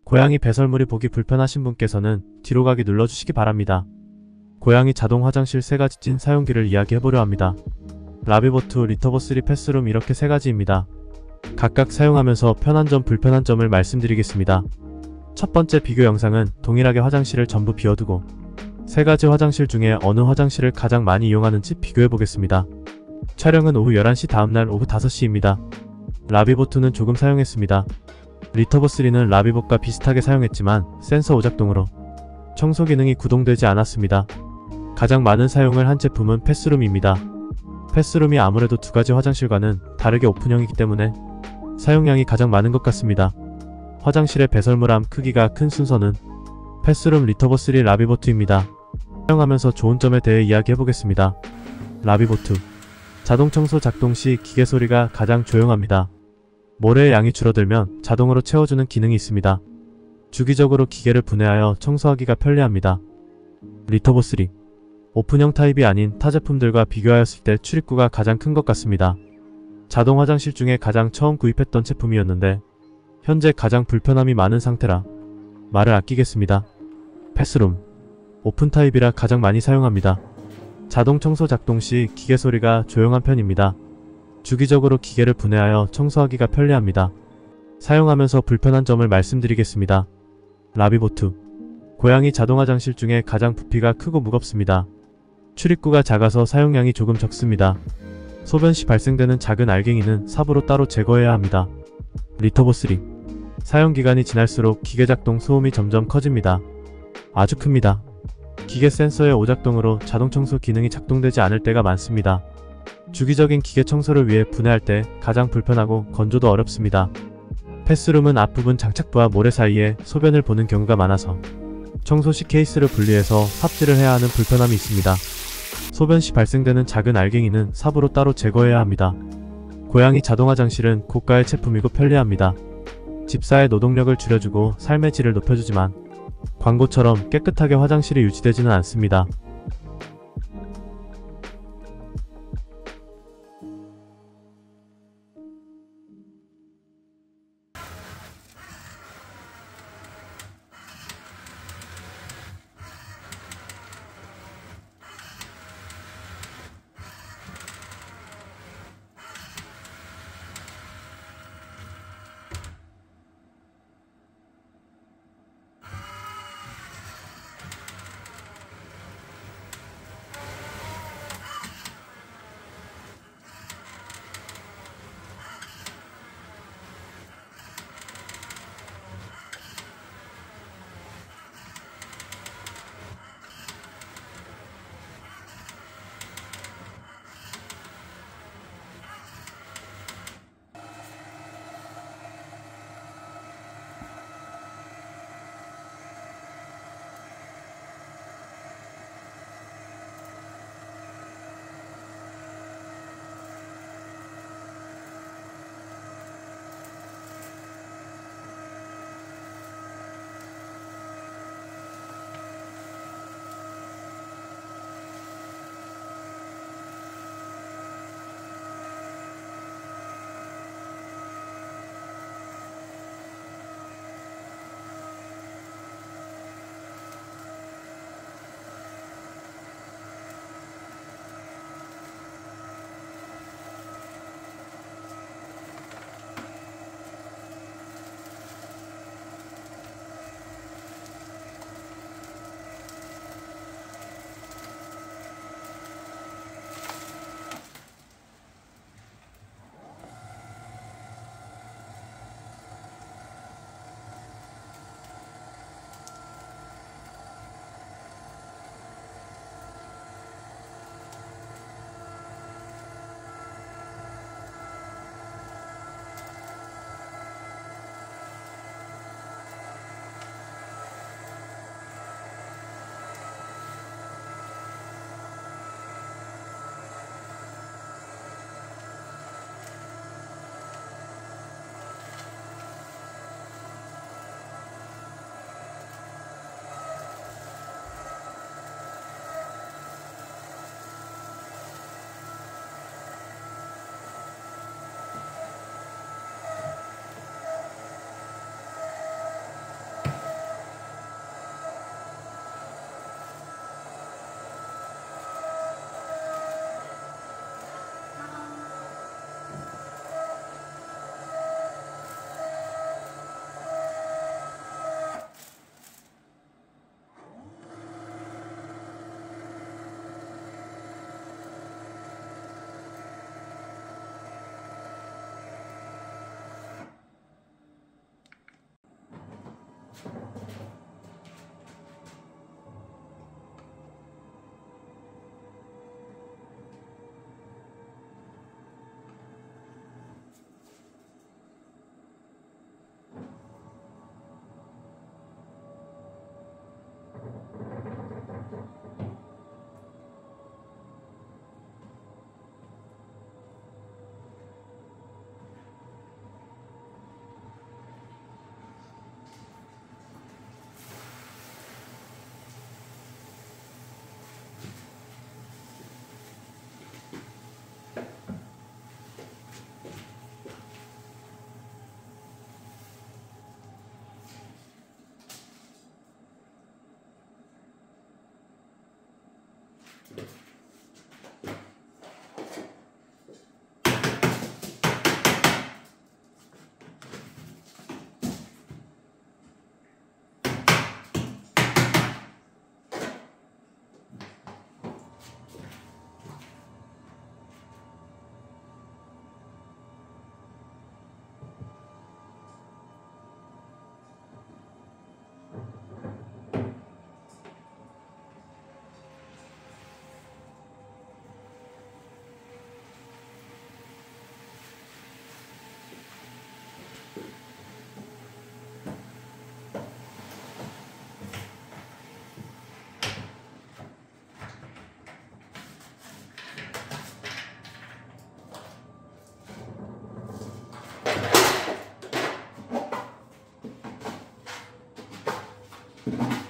고양이 배설물이 보기 불편하신 분께서는 뒤로가기 눌러주시기 바랍니다. 고양이 자동 화장실 3가지 찐 사용기를 이야기해보려 합니다. 라비보트, 리터버3, 페스룸 이렇게 3가지입니다. 각각 사용하면서 편한 점, 불편한 점을 말씀드리겠습니다. 첫 번째 비교 영상은 동일하게 화장실을 전부 비워두고 3가지 화장실 중에 어느 화장실을 가장 많이 이용하는지 비교해보겠습니다. 촬영은 오후 11시 다음날 오후 5시입니다. 라비보트는 조금 사용했습니다. 리터버3는 라비봇과 비슷하게 사용했지만 센서 오작동으로 청소 기능이 구동되지 않았습니다. 가장 많은 사용을 한 제품은 페스룸입니다. 페스룸이 아무래도 2가지 화장실과는 다르게 오픈형이기 때문에 사용량이 가장 많은 것 같습니다. 화장실의 배설물함 크기가 큰 순서는 페스룸, 리터버3, 라비보트입니다. 사용하면서 좋은 점에 대해 이야기해보겠습니다. 라비보트. 자동 청소 작동 시 기계 소리가 가장 조용합니다. 모래의 양이 줄어들면 자동으로 채워주는 기능이 있습니다. 주기적으로 기계를 분해하여 청소하기가 편리합니다. 리터버3. 오픈형 타입이 아닌 타 제품들과 비교하였을 때 출입구가 가장 큰 것 같습니다. 자동 화장실 중에 가장 처음 구입했던 제품이었는데 현재 가장 불편함이 많은 상태라 말을 아끼겠습니다. 페스룸. 오픈 타입이라 가장 많이 사용합니다. 자동 청소 작동 시 기계 소리가 조용한 편입니다. 주기적으로 기계를 분해하여 청소하기가 편리합니다. 사용하면서 불편한 점을 말씀드리겠습니다. 라비보트. 고양이 자동화장실 중에 가장 부피가 크고 무겁습니다. 출입구가 작아서 사용량이 조금 적습니다. 소변 시 발생되는 작은 알갱이는 삽으로 따로 제거해야 합니다. 리터버3. 사용기간이 지날수록 기계 작동 소음이 점점 커집니다. 아주 큽니다. 기계 센서의 오작동으로 자동 청소 기능이 작동되지 않을 때가 많습니다. 주기적인 기계 청소를 위해 분해할 때 가장 불편하고 건조도 어렵습니다. 페스룸은 앞부분 장착부와 모래 사이에 소변을 보는 경우가 많아서 청소 시 케이스를 분리해서 삽질을 해야 하는 불편함이 있습니다. 소변 시 발생되는 작은 알갱이는 삽으로 따로 제거해야 합니다. 고양이 자동화장실은 고가의 제품이고 편리합니다. 집사의 노동력을 줄여주고 삶의 질을 높여주지만 광고처럼 깨끗하게 화장실이 유지되지는 않습니다. 음.